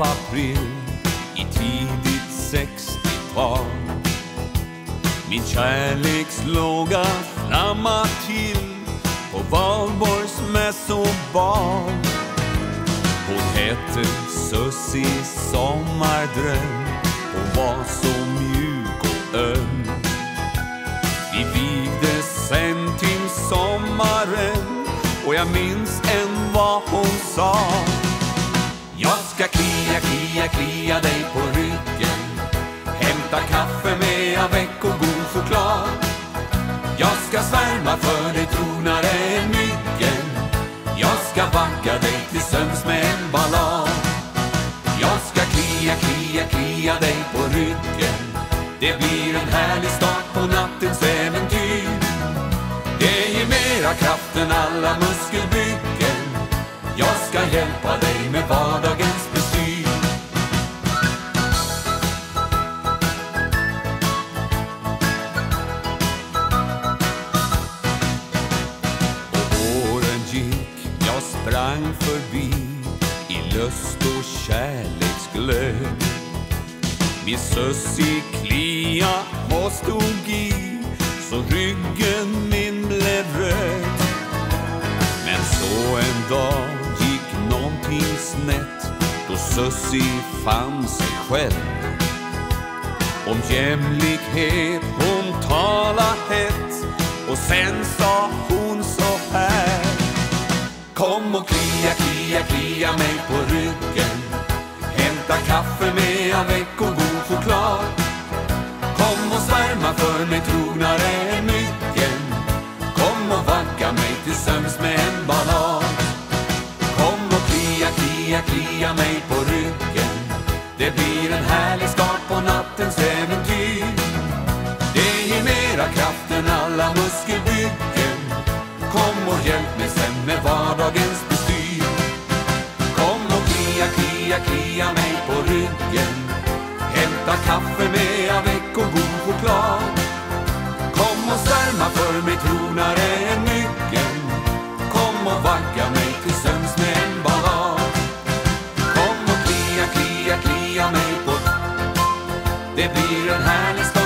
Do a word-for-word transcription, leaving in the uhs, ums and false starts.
april i tidigt sextiotal. Min kärlekslåga flamma till på Valborgs mässobal. Hon hette Sussie Sommardröm. Hon var så mjuk och öm. Vi vigdes sen till sommaren och jag minns än vad hon sa. Jag ska klia, klia, klia dig på ryggen. Hämta kaffe med avec och god choklad. Jag ska svärma för dig tronare än myggen. Jag ska vagga dig till sömns med en ballad. Jag ska klia, klia, klia dig på ryggen. Det blir en härlig start på nattens äventyr. Det ger mera kraft än alla muskelbyggen. Jag ska hjälpa dig med vardagens bestyr. Och åren gick, jag sprang förbi i lust och kärleksglöd. Min Sussie klia och stod i så ryggen min blev röd. Men så en dag gick någonting snett då Sussie fann sig själv. Om jämlikhet hon tala hett och sen sa hon så här: kom och klia, klia, klia mig på ryggen. Hämta kaffe med avec och god choklad. Kom och svärma för mig tronare än myggen. Kom och vagga mig till sömns med en ballad. Kom och klia, klia, klia mig på ryggen. Det blir en härlig start på nattens äventyr. Det ger mera kraft än alla muskelbyggen. Kom och hjälp mig sen med vardagens bestyr. Kom och klia, klia, klia mig på ryggen. Hämta kaffe med avec och god choklad. Kom och svärma för mig tronare än myggen. Kom och vagga mig till sömns med en ballad. Kom och klia, klia, klia mig på. Det blir en härlig start